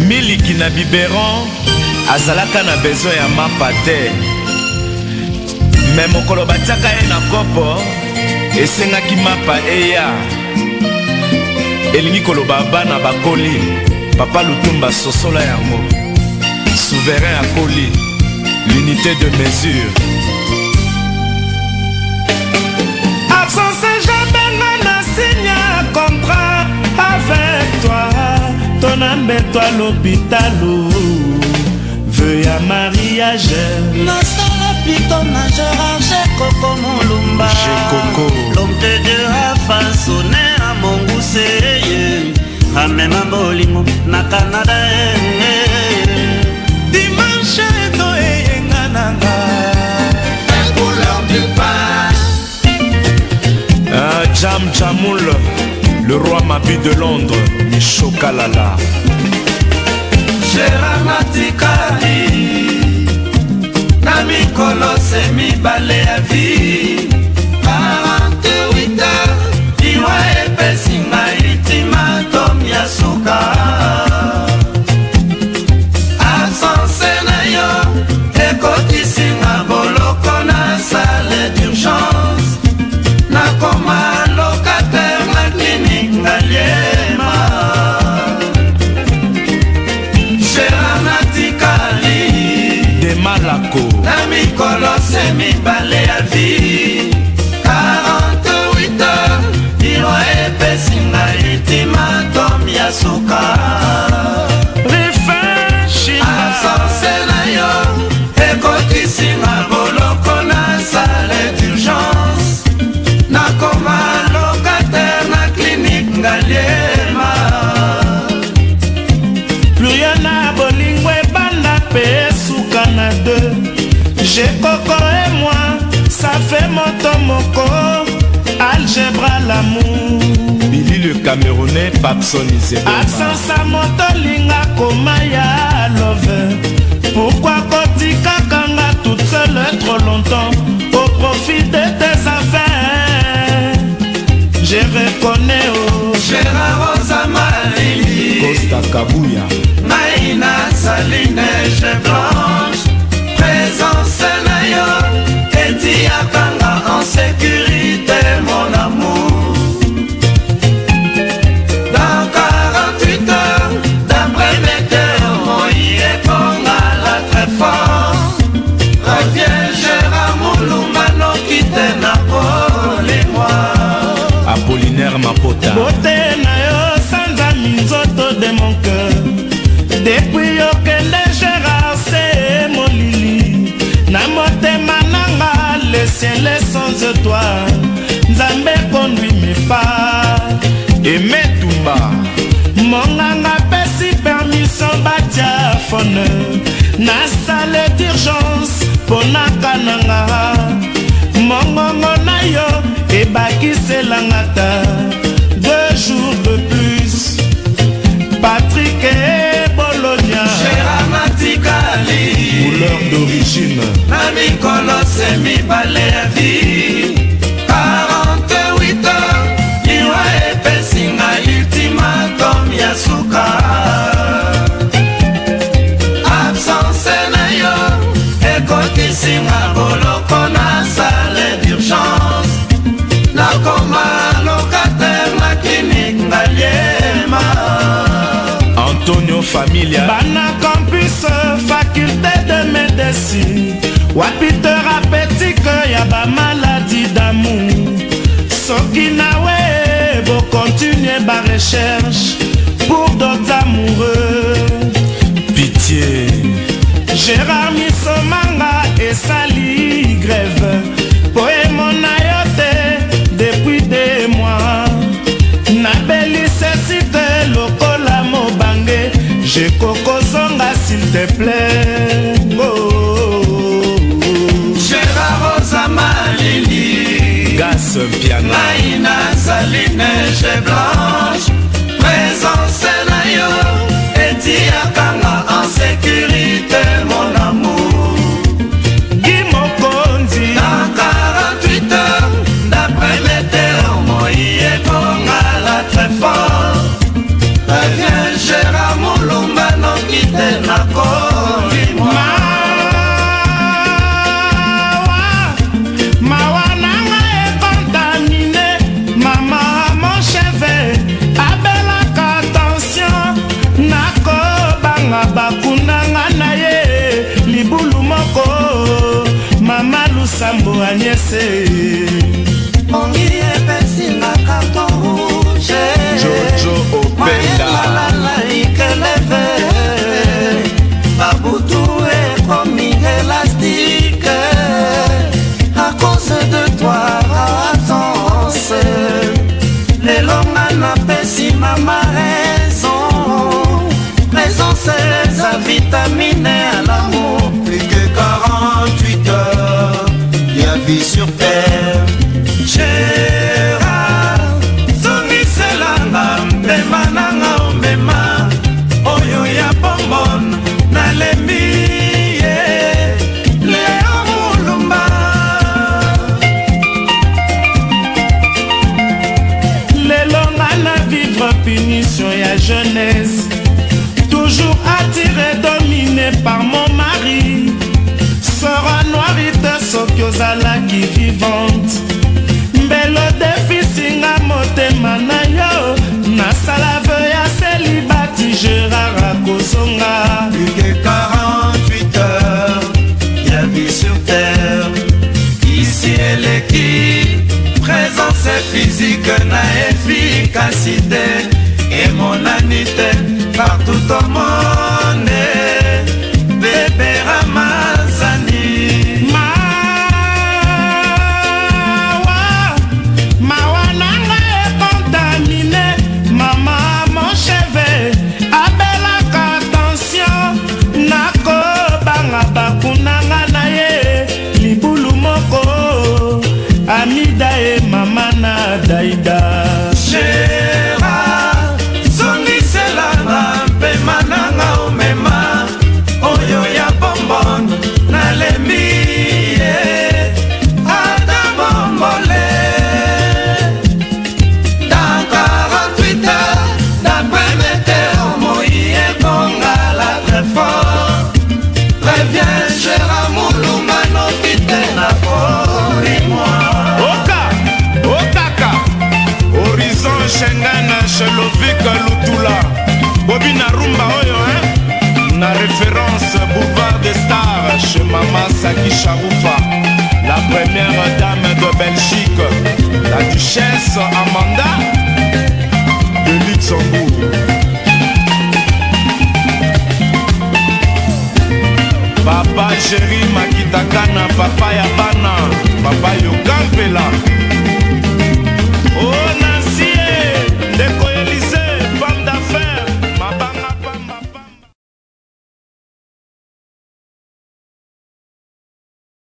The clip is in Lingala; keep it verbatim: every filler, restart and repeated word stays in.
miliki na biberon azalaka na besoin ya mapa te me mokolo batiaka ye na kopo esengaki mapa eya elingi koloba bana bakoli papa Lutumba sosola yango souverain akoli l'unité de mesure absence jabenga na signe à contrat avec toi ton âme toi l'hôpital veuille à mariage nasala plutôt na Gérard Gekoko Mulumba l'homme de Dieu a façonné à Monguseye amema bolingo na Canada dimanche eto eyenga nanga la couleur du pain ah, Jam Jamoul le roi Mabi de Londres Micho Kalala Gérard Matikali na mikolo se mibale ya vie quarante-huit heures iwa epesinga ultimatum ya suka absence na yo ekokisinga boloko na salle d'urgence nakoma locataire na clinique ngaliema Gérard Natikali de Malako na mikolo se mibale ya vie quarante-huit heures ilo epesinga ultimatum ya suka absence na yo ekokisinga boloko na salle d'urgence nakoma locataire na clinique ngaliema plus rien na bolingo ebanda pe esuka na deux Gekoko et moi ça fait moto moko algèbre l'amour Billy le Camerounais Papson Isebema absence à moto linga koma ya love pourquoi kotika kanga toute seule trop longtemps au profit de tes affaires je reconnais oh Gérard Ozamalili Costa Kabuya Maïna Saline je blanche présence na yo eti akanga en sécurité mon amour dans quarante-huit heures d'après météo moi et kongala très fort reviens Gérard Mulumba no quitte Napoli moi Apollinaire Mapota beauté na yo sans ami nzoto de mon cœur depuis okende Gérard c'est mon lili na motema nanga le ciel est sans étoile Nzambe conduit mes pas et Metumba monganga pesi permission batia phone na salle d'urgence ponaka nanga mongongo na yo ebakiselanga ta deux jours de plus Patrick et Bologna Gérard Matikali couleur d'origine na mikolo se mibale ya vie quarante-huit heures iwa epesinga ultimatum ya suka absence na yo ekokisinga boloko na salle d'urgence nakoma locataire na clinique ngaliema Antonio Familia bana campus faculté de médecine wapi thérapeutique ya ba maladie d'amour soki nawe bo continuer ba recherche pour d'autres amoureux Pitié Gérard Misomanga esali grève poemo na yo te depuis des mois nabeli cecite lokola mobange Gekoko zonga s'il te plaît oh, oh, oh. Gérard Ozamalili Gas Piano Maïna Saline je blanche présence na yo eti akanga en sécurité mon amour Guy Mokonzi dans quarante-huit heures d'après météo moi et kongala très fort reviens Gérard Mulumba no Sambo Agnese Ongi epesinga carton rouge Jojo Openda ikeleve Babutu ekomi élastique à cause de toi attends lelo nga napesi mama raison raison c'est sa vitamine à l'amour. Plus que quarante-huit heures y'a vie sur terre. Gérard zongiselanga mbema nanga ombema oyo ya bonbon nalembi ye Léo Mulumba. Lelo nga na vivre punition ya jeunesse, toujours attiré, dominé par mon mari. Sera noirite soki ozalaki vivante mbelo defisinga motema na yo nasala veu ya selibati Gérard akozonga. Plus que quarante-huit heures y'a vie sur terre. Ici et l'équipe présence physique na efficacité et monanité partout au monde. Bébé Ramazani Mawa Mawa nanga e contaminé. Maman mon cheveu abelaka attention nako banga bakunanga na ye libulu moko amida e mama na daida. Gérard zongiselanga mpe mananga omema oyo ya bonbon nalembi ye ata bombole. Dans quarante-huit heures d'après météo moi ekongala très fort. Préviens Gérard Mulumba nokite na polimo. Oka Okaka Horizon Shengana Shelovik Lutula Bobina Rumba Oyo hein? Na référence Boulevard des Stars chez Mama Saki Charoufa, la première dame de Belgique, la duchesse Amanda de Luxembourg. Papa Jerry Makitakana, papa Yabana, papa Yokampela.